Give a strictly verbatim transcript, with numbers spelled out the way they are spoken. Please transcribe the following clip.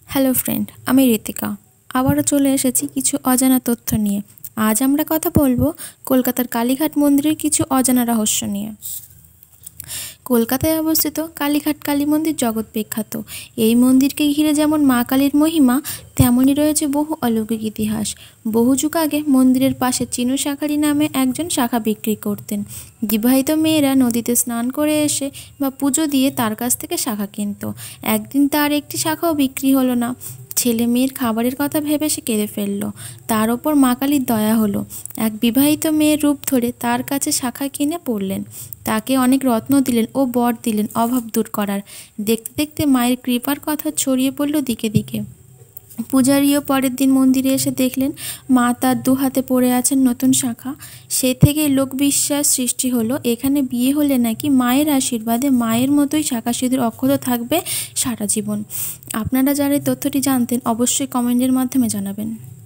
Hello friend, আমি ঋতিকা। আবারও চলে এসেছি কিছু অজানা তথ্য নিয়ে। আজ আমরা কথা বলবো কলকাতার কালীঘাট মন্দিরের কিছু অজানা রহস্য নিয়ে। কলকাতায় অবস্থিত কালীঘাট কালী মন্দির জগৎ বিখ্যাত। এই মন্দিরকে ঘিরে যেমন মা কালীর মহিমা, তেমনই রয়েছে বহু অলৌকিক ইতিহাস। বহু যুগ আগে মন্দিরের পাশে চিনু শাঁখারি নামে একজন শাখা বিক্রি করতেন। বিবাহিত মেয়েরা নদীতে স্নান করে এসে বা পুজো দিয়ে তার কাছ থেকে শাখা কিনত। একদিন তার একটি শাখাও বিক্রি হলো না। ছেলে মেয়ের খাবারের কথা ভেবে সে কেঁদে ফেলল। তার ওপর মা কালীর দয়া হলো। এক বিবাহিত মেয়ের রূপ ধরে তার কাছে শাখা কিনে পড়লেন। তাকে অনেক রত্ন দিলেন ও বর দিলেন অভাব দূর করার। দেখতে দেখতে মায়ের কৃপার কথা ছড়িয়ে পড়ল দিকে দিকে। পূজারীও পরের দিন মন্দিরে এসে দেখলেন মা তার দু হাতে পড়ে আছেন নতুন শাখা। সে থেকে লোকবিশ্বাস সৃষ্টি হলো এখানে বিয়ে হলে নাকি মায়ের আশীর্বাদে মায়ের মতোই শাখা সিঁদুর অক্ষত থাকবে সারা জীবন। আপনারা যারা এই তথ্যটি জানতেন অবশ্যই কমেন্টের মাধ্যমে জানাবেন।